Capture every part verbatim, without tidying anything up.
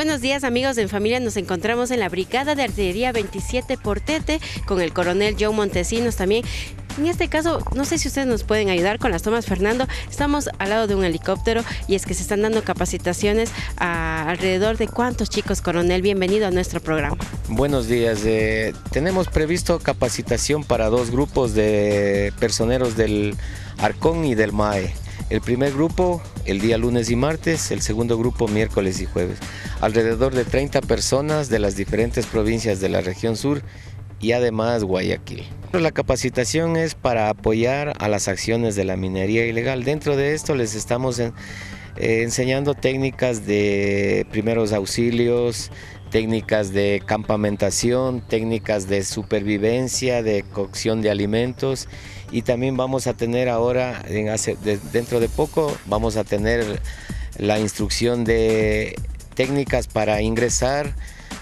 Buenos días, amigos de En Familia. Nos encontramos en la Brigada de Artillería veintisiete Portete con el coronel John Montesinos también. En este caso, no sé si ustedes nos pueden ayudar con las tomas, Fernando. Estamos al lado de un helicóptero y es que se están dando capacitaciones a alrededor de cuántos chicos, coronel. Bienvenido a nuestro programa. Buenos días. Eh, tenemos previsto capacitación para dos grupos de personeros del Arcón y del M A E. El primer grupo el día lunes y martes, el segundo grupo miércoles y jueves. Alrededor de treinta personas de las diferentes provincias de la región sur y además Guayaquil. La capacitación es para apoyar a las acciones de la minería ilegal. Dentro de esto les estamos en, eh, enseñando técnicas de primeros auxilios, técnicas de campamentación, técnicas de supervivencia, de cocción de alimentos, y también vamos a tener ahora, en hace, de, dentro de poco, vamos a tener la instrucción de técnicas para ingresar,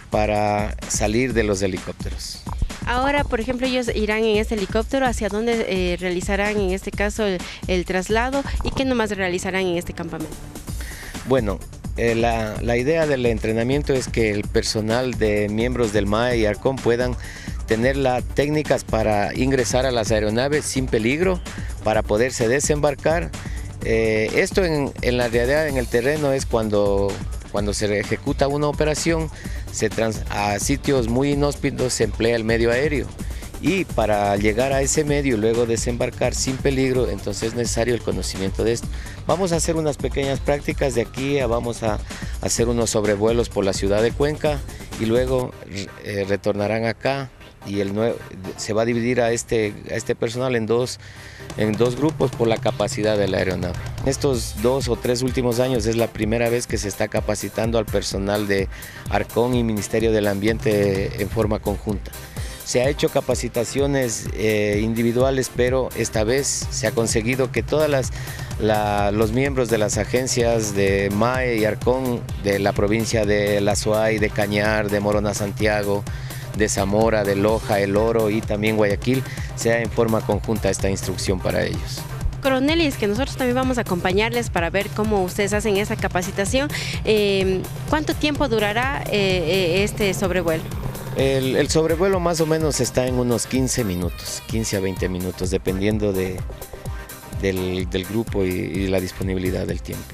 para salir de los helicópteros. Ahora, por ejemplo, ellos irán en este helicóptero, ¿hacia dónde eh, realizarán en este caso el, el traslado y qué nomás realizarán en este campamento? Bueno, eh, la, la idea del entrenamiento es que el personal de miembros del M A E y Arcón puedan tener las técnicas para ingresar a las aeronaves sin peligro, para poderse desembarcar. Eh, esto en, en la realidad, en el terreno, es cuando, cuando se ejecuta una operación, se trans, a sitios muy inhóspitos se emplea el medio aéreo. Y para llegar a ese medio y luego desembarcar sin peligro, entonces es necesario el conocimiento de esto. Vamos a hacer unas pequeñas prácticas de aquí, a, vamos a hacer unos sobrevuelos por la ciudad de Cuenca y luego eh, retornarán acá. Y el nuevo, se va a dividir a este, a este personal en dos, en dos grupos por la capacidad de la aeronave. En estos dos o tres últimos años es la primera vez que se está capacitando al personal de Arcón y Ministerio del Ambiente en forma conjunta. Se ha hecho capacitaciones eh, individuales, pero esta vez se ha conseguido que todos la, los miembros de las agencias de M A E y Arcón de la provincia de La Suay, de Cañar, de Morona Santiago, de Zamora, de Loja, El Oro y también Guayaquil, sea en forma conjunta esta instrucción para ellos. Coronel, y es que nosotros también vamos a acompañarles para ver cómo ustedes hacen esa capacitación. Eh, ¿Cuánto tiempo durará eh, este sobrevuelo? El, el sobrevuelo más o menos está en unos quince minutos, quince a veinte minutos, dependiendo de, del, del grupo y, y la disponibilidad del tiempo.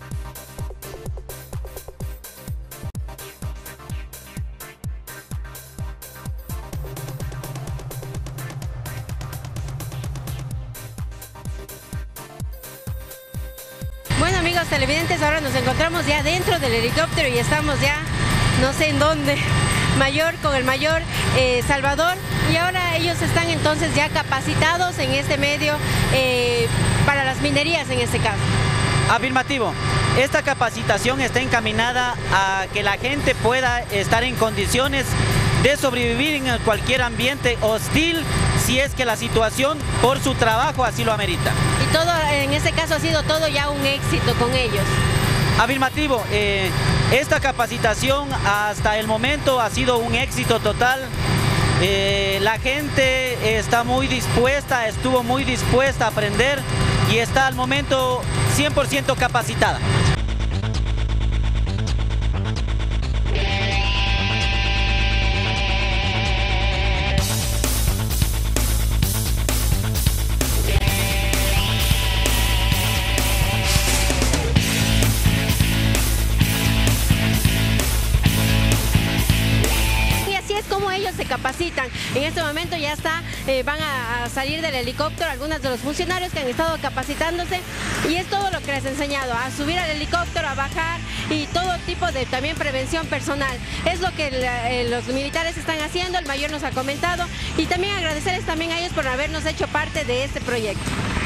Bueno, amigos televidentes, ahora nos encontramos ya dentro del helicóptero y estamos ya no sé en dónde, mayor con el mayor eh, Salvador, y ahora ellos están entonces ya capacitados en este medio eh, para las minerías en este caso. Afirmativo. Esta capacitación está encaminada a que la gente pueda estar en condiciones de sobrevivir en cualquier ambiente hostil si es que la situación por su trabajo así lo amerita. Y todo, en este caso ha sido todo ya un éxito con ellos. Afirmativo. Eh, esta capacitación hasta el momento ha sido un éxito total. Eh, la gente está muy dispuesta, estuvo muy dispuesta a aprender y está al momento cien por ciento capacitada. Cómo ellos se capacitan. En este momento ya está, eh, van a, a salir del helicóptero algunos de los funcionarios que han estado capacitándose, y es todo lo que les he enseñado, a subir al helicóptero, a bajar y todo tipo de también prevención personal. Es lo que la, eh, los militares están haciendo, el mayor nos ha comentado, y también agradecerles también a ellos por habernos hecho parte de este proyecto.